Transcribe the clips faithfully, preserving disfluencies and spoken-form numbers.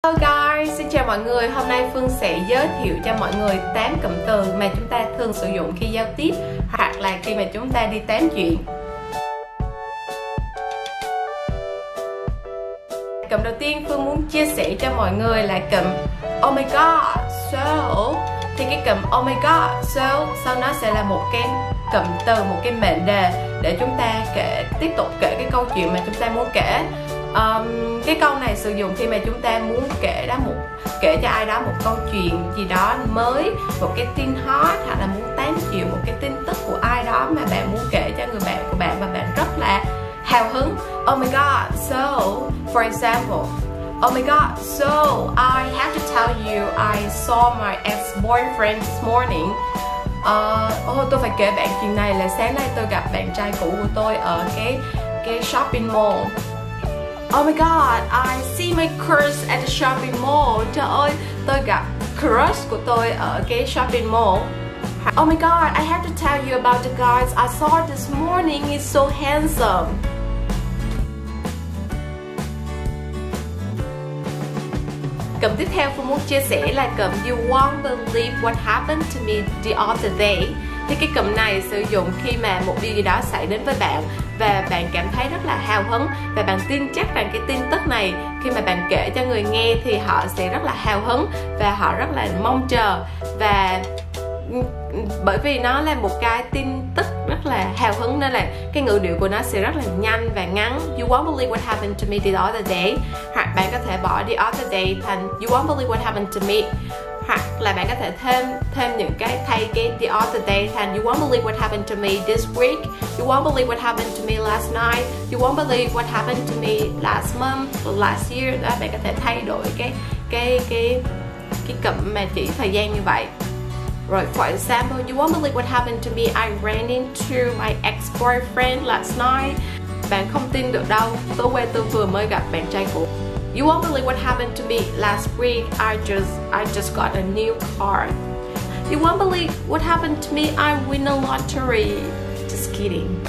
Hello guys, xin chào mọi người. Hôm nay Phương sẽ giới thiệu cho mọi người tám cụm từ mà chúng ta thường sử dụng khi giao tiếp hoặc là khi mà chúng ta đi tám chuyện. Cụm đầu tiên Phương muốn chia sẻ cho mọi người là cụm Oh my god, so. Thì cái cụm Oh my god, so sau nó sẽ là một cái cụm từ, một cái mệnh đề để chúng ta kể tiếp tục kể cái câu chuyện mà chúng ta muốn kể. Um, cái câu này sử dụng khi mà chúng ta muốn kể đó một kể cho ai đó một câu chuyện gì đó mới, một cái tin hot, hoặc là muốn tám chuyện một cái tin tức của ai đó mà bạn muốn kể cho người bạn của bạn và bạn rất là hào hứng. Oh my god, so for example, oh my god, so I have to tell you I saw my ex-boyfriend this morning. Uh, oh, tôi phải kể bạn chuyện này là sáng nay tôi gặp bạn trai cũ của tôi ở cái cái shopping mall. Oh my god, I see my crush at the shopping mall. Trời ơi, tôi gặp crush của tôi ở cái shopping mall. Oh my god, I have to tell you about the guys I saw this morning. He's so handsome. Cụm tiếp theo Phương muốn chia sẻ là cụm You won't believe what happened to me the other day. Thì cái cụm này sử dụng khi mà một điều gì đó xảy đến với bạn và bạn cảm thấy rất là hào hứng và bạn tin chắc rằng cái tin tức này khi mà bạn kể cho người nghe thì họ sẽ rất là hào hứng và họ rất là mong chờ, và bởi vì nó là một cái tin tức rất là hào hứng nên là cái ngữ điệu của nó sẽ rất là nhanh và ngắn. You won't believe what happened to me the other day, hoặc bạn có thể bỏ the other day thành You won't believe what happened to me, hoặc là bạn có thể thêm thêm những cái thay cái the other day thành You won't believe what happened to me this week, You won't believe what happened to me last night, You won't believe what happened to me last month, last year. Đó, bạn có thể thay đổi cái cái cái cái cụm mà chỉ thời gian như vậy. Rồi, for example, you won't believe what happened to me. I ran into my ex-boyfriend last night. Bạn không tin được đâu, tối qua tôi vừa mới gặp bạn trai cũ. You won't believe what happened to me last week. I just I just got a new car. You won't believe what happened to me. I win a lottery. Just kidding.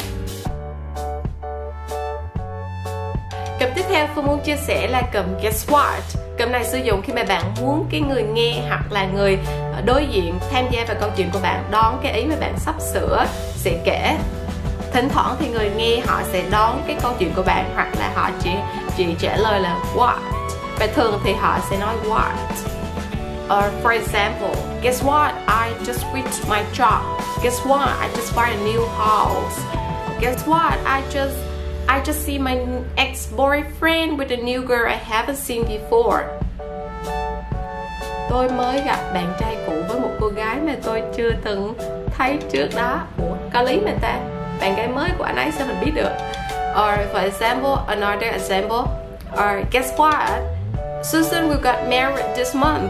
Cụm tiếp theo Phương muốn chia sẻ là cụm Guess what. Cụm này sử dụng khi mà bạn muốn cái người nghe hoặc là người đối diện tham gia vào câu chuyện của bạn đón cái ý mà bạn sắp sửa sẽ kể. Thỉnh thoảng thì người nghe họ sẽ đón cái câu chuyện của bạn, hoặc là họ chỉ chỉ trả lời là what, và thường thì họ sẽ nói what. Or for example, guess what? I just quit my job. Guess what? I just bought a new house. Guess what? I just I just see my ex-boyfriend with a new girl I haven't seen before. Tôi mới gặp bạn trai cũ với một cô gái mà tôi chưa từng thấy trước đó. Ủa, có lý mà ta? Bạn gái mới của anh ấy sao mình biết được? Or for example, another example. Or guess what? Susan will get married this month.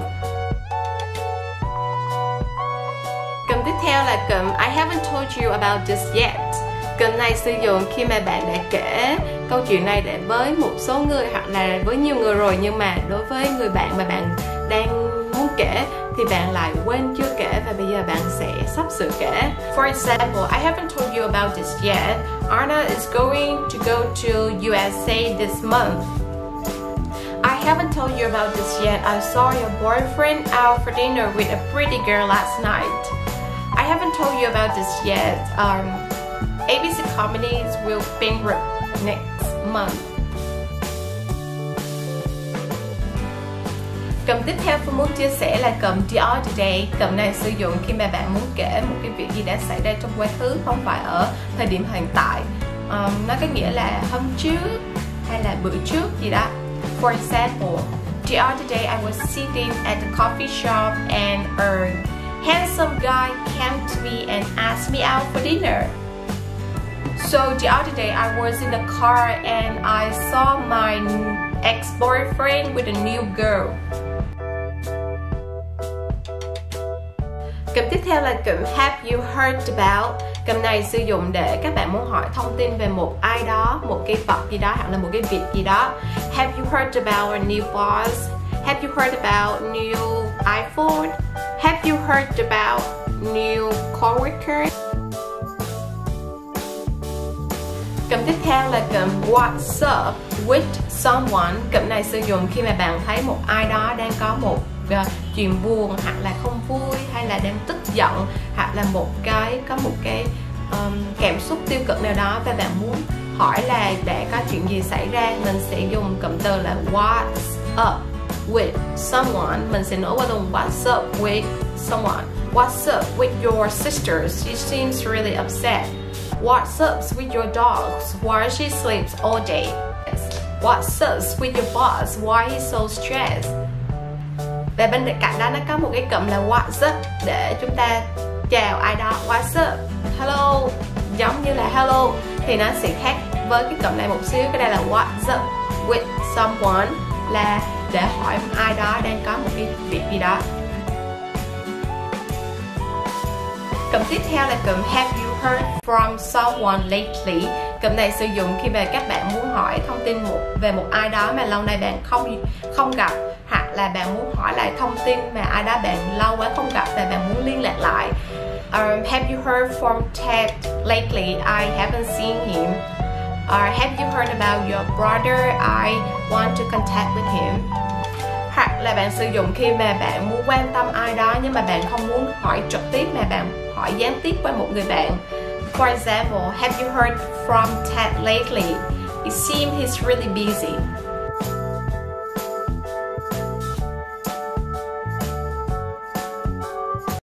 Cụm tiếp theo là cụm I haven't told you about this yet. Cụm này sử dụng khi mà bạn đã kể câu chuyện này để với một số người hoặc là với nhiều người rồi, nhưng mà đối với người bạn mà bạn đang muốn kể thì bạn lại quên chưa kể và bây giờ bạn sẽ sắp sửa kể. For example, I haven't told you about this yet. Anna is going to go to U S A this month. I haven't told you about this yet. I saw your boyfriend out for dinner with a pretty girl last night. I haven't told you about this yet. Um, A B C Comedies will bankrupt next month. Cụm tiếp theo Phương muốn chia sẻ là cụm The other day. Cụm này sử dụng khi mà bạn muốn kể một cái việc gì đã xảy ra trong quá khứ, không phải ở thời điểm hiện tại. Um, nó có nghĩa là hôm trước hay là bữa trước gì đó. For example, the other day I was sitting at the coffee shop and a handsome guy came to me and asked me out for dinner. So the other day I was in the car and I saw my ex-boyfriend with a new girl. Cụm tiếp theo là cụm Have you heard about. Cụm này sử dụng để các bạn muốn hỏi thông tin về một ai đó, một cái vật gì đó hoặc là một cái việc gì đó. Have you heard about a new boss? Have you heard about new iPhone? Have you heard about new coworker? Cụm tiếp theo là cụm what's up with someone. Cụm này sử dụng khi mà bạn thấy một ai đó đang có một uh, chuyện buồn hoặc là không vui, hay là đang tức giận, hoặc là một cái có một cái um, cảm xúc tiêu cực nào đó và bạn muốn hỏi là đã có chuyện gì xảy ra. Mình sẽ dùng cụm từ là what's up with someone. Mình sẽ nối qua luôn what's up with someone. What's up with your sister? She seems really upset. What's up with your dogs? Why she sleeps all day? What's up with your boss? Why he's so stressed? Và bên cạnh đó nó có một cái cụm là what's up để chúng ta chào ai đó. What's up? Hello. Giống như là hello thì nó sẽ khác với cái cụm này một xíu. Cái đây là what's up with someone, là để hỏi ai đó đang có một cái việc gì đó. Cụm tiếp theo là cụm have you heard from someone lately. Cụm này sử dụng khi mà các bạn muốn hỏi thông tin một, về một ai đó mà lâu nay bạn không không gặp, hoặc là bạn muốn hỏi lại thông tin mà ai đó bạn lâu quá không gặp và bạn muốn liên lạc lại. Um, have you heard from Ted lately? I haven't seen him. Or have you heard about your brother? I want to contact with him. Hoặc là bạn sử dụng khi mà bạn muốn quan tâm ai đó nhưng mà bạn không muốn hỏi trực tiếp mà bạn hỏi gián tiếp qua một người bạn. For example, have you heard from Ted lately? It seems he's really busy.